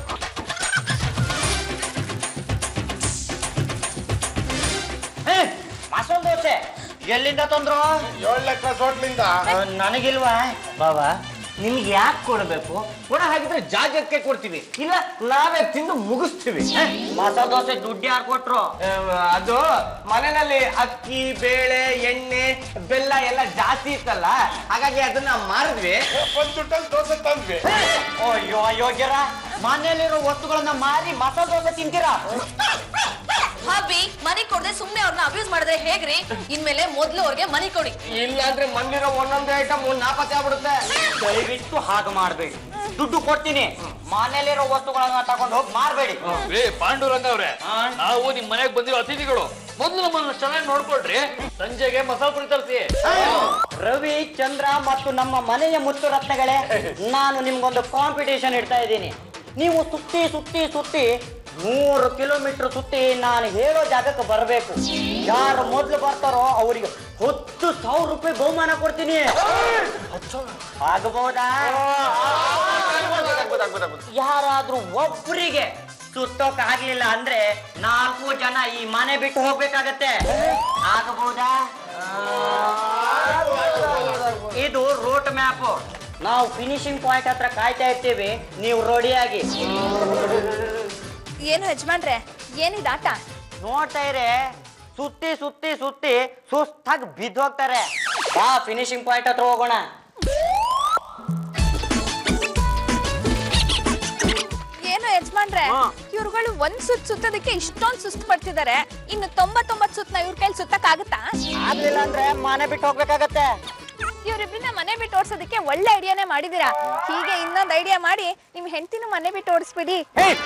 ಮಸಾಲೆ ದೋಸೆ ಎಲ್ಲಿಂದ ತಂದ್ರು? ಏಳ್ ಲೆಕ್ಕ ಹೋಟ್ಲಿಂದ. ನನಗಿಲ್ವಾ? ಬಾಬಾ ನಿಮ್ಗೆ ಯಾಕೆ ಕೊಡ್ಬೇಕು? ಕೊಡ ಹಾಗಿದ್ರೆ ಜಾಜಕ್ಕೆ ಕೊಡ್ತೀವಿ, ಇಲ್ಲ ನಾವೇ ತಿಂದು ಮುಗಿಸ್ತೀವಿ. ಮಸಾಲೆ ದೋಸೆ ದುಡ್ಡು ಯಾರು ಕೊಟ್ರು? ಅದು ಮನೆಯಲ್ಲಿ ಅಕ್ಕಿ, ಬೇಳೆ, ಎಣ್ಣೆ, ಬೆಲ್ಲ ಎಲ್ಲ ಜಾಸ್ತಿ ಇತ್ತಲ್ಲ, ಹಾಗಾಗಿ ಅದನ್ನ ಮಾರಿದ್ವಿ. ಒಂದ್ ದುಡ್ಡಲ್ಲಿ ದೋಸೆ ತಂದ್ವಿ. ಅಯ್ಯೋ ಅಯೋಗ್ಯರ, ಮನೆಯಲ್ಲಿರೋ ವಸ್ತುಗಳನ್ನ ಮಾರಿ ಮಸಾಲೆ ದೋಸೆ ತಿಂತೀರಾ? ಹಬಿ ಮನಿ ಕೊಡದೆ ಸುಮ್ನೆ ಅವ್ರನ್ನ ಅಬ್ಯೂಸ್ ಮಾಡಿದ್ರೆ ಹೇಗ್ರಿ? ಇನ್ಮೇಲೆ ಮೊದ್ಲು ಅವ್ರಿಗೆ ಮನಿ ಕೊಡಿ, ಇಲ್ಲ ಅಂದ್ರೆ ಮನೇಲಿರೋ ಒಂದೊಂದೇ ಐಟಮ್ ನಾಪತ್ತೆ ಆಗ್ಬಿಡುತ್ತೆ. ದಯವಿಟ್ಟು ಹಾಗೆ ಮಾಡ್ಬೇಡಿ, ದುಡ್ಡು ಕೊಡ್ತೀನಿ, ಮನೆಯಲ್ಲಿರೋ ವಸ್ತುಗಳನ್ನ ತಗೊಂಡು ಹೋಗಿ ಮಾರ್ಬೇಡಿ. ರೇ ಪಾಂಡುರಂಗ ಅವ್ರೆ, ನಾವು ನಿಮ್ ಮನೆಗೆ ಬಂದಿರೋ ಅತಿಥಿಗಳು, ಮೊದ್ಲು ನಮ್ಮನ್ನ ಚೆನ್ನಾಗಿ ನೋಡ್ಕೊಳ್ರಿ, ಸಂಜೆಗೆ ಮಸಾಲ ಪುರಿ ತರಿಸಿ. ರವಿ, ಚಂದ್ರ ಮತ್ತು ನಮ್ಮ ಮನೆಯ ಮುತ್ತು ರತ್ನಗಳೇ, ನಾನು ನಿಮ್ಗೊಂದು ಕಾಂಪಿಟೇಷನ್ ಇಡ್ತಾ ಇದ್ದೀನಿ. ನೀವು ಸುತ್ತಿ ಸುತ್ತಿ ಸುತ್ತಿ ಮೂರು ಕಿಲೋಮೀಟರ್ ಸುತ್ತಿ ನಾನು ಹೇಳೋ ಜಾಗಕ್ಕೆ ಬರಬೇಕು. ಯಾರು ಮೊದ್ಲು ಬರ್ತಾರೋ ಅವರಿಗೆ ಹತ್ತು ಸಾವಿರ ರೂಪಾಯಿ ಬಹುಮಾನ ಕೊಡ್ತೀನಿ. ಆಗಬಹುದಾ? ಯಾರಾದ್ರೂ ಒಬ್ಬರಿಗೆ ಸುತ್ತೋಕ್ ಆಗ್ಲಿಲ್ಲ ಅಂದ್ರೆ ನಾಲ್ಕು ಜನ ಈ ಮನೆ ಬಿಟ್ಟು ಹೋಗ್ಬೇಕಾಗತ್ತೆ. ಆಗಬಹುದಾ? ಇದು ರೂಟ್ ಮ್ಯಾಪ್. ನಾವು ಫಿನಿಶಿಂಗ್ ಪಾಯಿಂಟ್ ಹತ್ರ ಕಾಯ್ತಾ ಇರ್ತೀವಿ, ನೀವು ರೆಡಿಯಾಗಿ. ಏನು ಯಜಮಾನ್ರೆ ಏನಿದ ಆಟ? ನೋಡ್ತಾ ಇರೆ ಸುತ್ತಿ ಸುತ್ತಿ ಸುತ್ತಿ ಸುಸ್ತಾಗಿ ಬಿದ್ದು ಹೋಗ್ತಾರೆ. ಬಾ ಫಿನಿಶಿಂಗ್ ಪಾಯಿಂಟ್ ಹತ್ರ ಹೋಗೋಣ. ಏನು ಯಜಮಾನ್ರೆ ಇವ್ರುಗಳು ಒಂದ್ ಸುತ್ತ ಸುತ್ತೋದಕ್ಕೆ ಇಷ್ಟೊಂದ್ ಸುಸ್ತು ಪಡ್ತಿದ್ದಾರೆ, ಇನ್ನು ತೊಂಬತ್ತೊಂಬತ್ ಸುತ್ತನ ಇವ್ರ ಕೈಲಿ ಸುತ್ತಕ್ ಆಗುತ್ತಾ? ಆಗ್ಲಿಲ್ಲ ಅಂದ್ರೆ ಮನೆ ಬಿಟ್ಟು ಹೋಗ್ಬೇಕಾಗತ್ತೆ. ಇವ್ರಿಬ್ರನ್ನ ಮನೆ ಬಿಟ್ಟು ಓಡಿಸೋದಕ್ಕೆ ಒಳ್ಳೆ ಐಡಿಯಾನೇ ಮಾಡಿದೀರಾ. ಹೀಗೆ ಇನ್ನೊಂದ್ ಐಡಿಯಾ ಮಾಡಿ ನಿಮ್ ಹೆಂಡತಿನ ಮನೆ ಬಿಟ್ಟು ಓಡಿಸ್ಬಿಡಿ.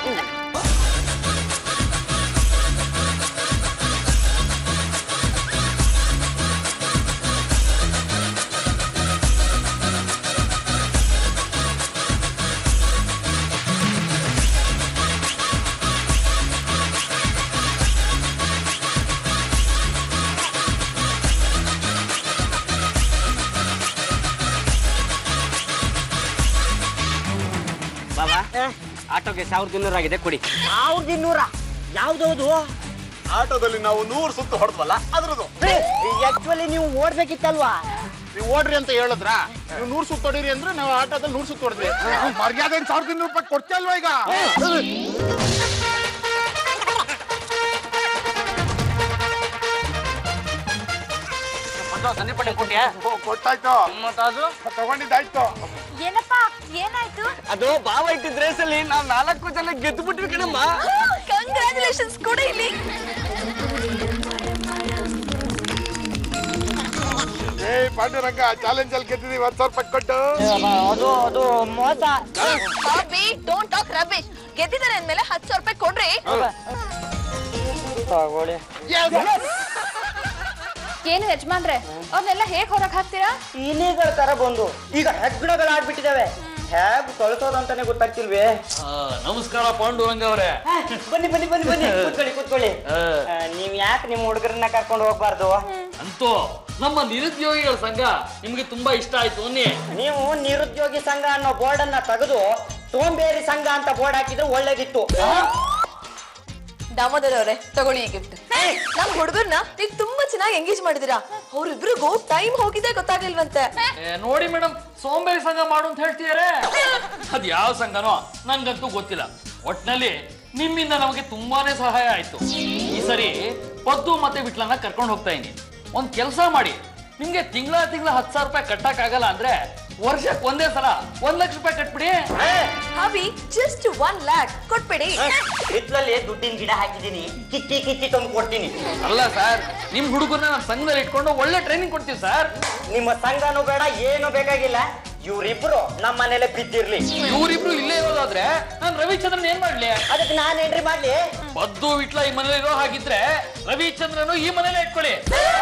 ಬಾಬಾ ಆಟೋಗೆ ಸಾವಿರದ ಇನ್ನೂರ ಆಗಿದೆ ಕೊಡಿ. ಸಾವಿರದ ಇನ್ನೂರ ಯಾವ್ದೌದು? ಆಟೋದಲ್ಲಿ ನಾವು ನೂರು ಸುತ್ತು ಹೊಡೆದ್ವಲ್ಲ ಅದ್ರದ್ದು. ಆಕ್ಚುಲಿ ನೀವು ಓಡ್ಬೇಕಿತ್ತಲ್ವಾ? ನೀವು ಓಡ್ರಿ ಅಂತ ಹೇಳಿದ್ರ, ನೀವು ನೂರ್ ಸುತ್ತ ಹೊಡೀರಿ ಅಂದ್ರೆ ನಾವು ಆಟೋದಲ್ಲಿ ನೂರ್ ಸುತ್ತ ಹೊಡೆದ್ವಿ. ಮರ್ಯಾದೆ ಸಾವಿರದ ಇನ್ನೂರು ರೂಪಾಯಿ ಕೊಡ್ತಾ ಅಲ್ವಾ ಈಗ? ಕೊಟ್ಟಾಯ್ತು, ತಗೊಂಡಿದ್ದಾಯ್ತು. ಏನಪ್ಪ ಏನಾಯ್ತು? ಅದು ಬಾವ ಇಟ್ಟಿದ್ ರೇಸಲ್ಲಿ ನಾವ್ ನಾಲ್ಕು ಜನ ಗೆದ್ದು ಬಿಟ್ವಿ ಕಣಮ್ಮ. ಕಂಗ್ರಾಚುಲೇಷನ್ಸ್ ಕೂಡ ಇಲ್ಲಿ. ಏ ಪಾಂಡುರಂಗ, ಚಾಲೆಂಜ್ ಅಲ್ಲಿ ಗೆದ್ದಿದೀವಿ ಒಂದ್ ಸಾವಿರ ರೂಪಾಯಿ ಕೊಟ್ಟು. ಅದು ಅದು ಮೋಸ. Don't talk rubbish. ಗೆದ್ದಿದ್ದಾರೆ ಅಂದ್ಮೇಲೆ ಹತ್ತು ಸಾವಿರ ರೂಪಾಯಿ ಕೊಡ್ರಿ. ತಗೊಳ್ಳಿ. ಏನು ಯಜಮಾನ್ರೆ ಅವ್ರನ್ನೆಲ್ಲ ಹೇಗ್ ಹೊರಗ್ ಹಾಕ್ತೀರಾ? ಇಲಿಗಳ ತರ ಬಂದು ಈಗ ಹೆಗ್ಗಡಗಳು ಆಡ್ಬಿಟ್ಟಿದಾವೆ. ಹೇಗ್ ಕಳ್ಸೋದಂತಾನೆ ಗೊತ್ತಾಗ್ತಿಲ್ವೇ? ನಮಸ್ಕಾರ ಪಾಂಡುರಂಗ ಅವರೇ. ಬನ್ನಿ ಬನ್ನಿ ಬನ್ನಿ ಬನ್ನಿ ಕೂತ್ಕೊಳ್ಳಿ ಕೂತ್ಕೊಳ್ಳಿ. ನೀವ್ ಯಾಕೆ ನಿಮ್ ಹುಡುಗರನ್ನ ಕರ್ಕೊಂಡು ಹೋಗ್ಬಾರ್ದು? ಅಂತೂ ನಮ್ಮ ನಿರುದ್ಯೋಗಿಗಳ ಸಂಘ ನಿಮ್ಗೆ ತುಂಬಾ ಇಷ್ಟ ಆಯ್ತು ಅನ್ನಿ. ನೀವು ನಿರುದ್ಯೋಗಿ ಸಂಘ ಅನ್ನೋ ಬೋರ್ಡ್ ಅನ್ನ ತೆಗೆದು ಸೋಂಬೇರಿ ಸಂಘ ಅಂತ ಬೋರ್ಡ್ ಹಾಕಿದ್ರೆ ಒಳ್ಳೇದಿತ್ತು. ದಾಮೋದರ ಅವರೇ ತಗೊಳ್ಳಿ ಈ ಗಿಫ್ಟ್. ನಮ್ ಹುಡುಗರ್ನ ನೀವು ತುಂಬಾ ಚೆನ್ನಾಗಿ ಎಂಗೇಜ್ ಮಾಡಿದಿರಾ. ಅವ್ರಿಬ್ರಿಗೂ ಟೈಮ್ ಹೋಗಿದೆ ಗೊತ್ತಾಗಿಲ್ವಂತೆ. ನೋಡಿ ಮೇಡಮ್, ಸೋಂಬೇರಿ ಸಂಘ ಮಾಡು ಅಂತ ಹೇಳ್ತಿದಾರೆ. ಅದ್ ಯಾವ ಸಂಘನೋ ನನ್ಗಂತೂ ಗೊತ್ತಿಲ್ಲ. ಒಟ್ನಲ್ಲಿ ನಿಮ್ಮಿಂದ ನಮಗೆ ತುಂಬಾನೇ ಸಹಾಯ ಆಯ್ತು. ಈ ಸರಿ ಪದ್ದು ಮತ್ತೆ ವಿಟ್ಲನ್ನ ಕರ್ಕೊಂಡು ಹೋಗ್ತಾ ಇದೀನಿ. ಒಂದ್ ಕೆಲಸ ಮಾಡಿ, ನಿಮ್ಗೆ ತಿಂಗಳ ತಿಂಗಳ ಹತ್ತು ಸಾವಿರ ರೂಪಾಯಿ ಕಟ್ಟಕ್ ಆಗಲ್ಲ ಅಂದ್ರೆ ವರ್ಷಕ್ಕೆ ಒಂದೇ ಸಲ ಒಂದ್ ಲಕ್ಷ ರೂಪಾಯಿ ಕಟ್ಬಿಡಿ. ಅಭಿ ಜಸ್ಟ್ ಒನ್ ಲ್ಯಾಕ್ ಕೊಟ್ಬಿಡಿ. ಹಿತ್ಲಲ್ಲಿ ದುಡ್ಡಿನ ಗಿಡ ಹಾಕಿದೀನಿ, ಕಿತ್ತಿ ಕಿತ್ತಿ ತಂದು ಕೊಡ್ತೀನಿ. ಅಲ್ಲ ಸರ್, ನಿಮ್ ಹುಡುಗರನ್ನ ನಮ್ಮ ಸಂಘದಲ್ಲಿ ಇಟ್ಕೊಂಡು ಒಳ್ಳೆ ಟ್ರೈನಿಂಗ್ ಕೊಡ್ತೀವಿ ಸರ್. ನಿಮ್ಮ ಸಂಘನೂ ಬೇಡ, ಏನು ಬೇಕಾಗಿಲ್ಲ. ಇವ್ರಿಬ್ರು ನಮ್ಮ ಮನೇಲೆ ಬಿದ್ದಿರ್ಲಿ. ಇವ್ರಿಬ್ರು ಇಲ್ಲೇ ಇರೋದಾದ್ರೆ ನಾನ್ ರವಿಚಂದ್ರನ್ ಏನ್ ಮಾಡ್ಲಿ? ಅದಕ್ಕೆ ನಾನ್ ಏನ್ರಿ ಮಾಡ್ಲಿ? ಪದ್ದು ವಿಟ್ಲ ಈ ಮನೇಲಿ ಇರೋ ಹಾಗಿದ್ರೆ ರವಿಚಂದ್ರನು ಈ ಮನೇಲೆ ಇಟ್ಕೊಳ್ಳಿ.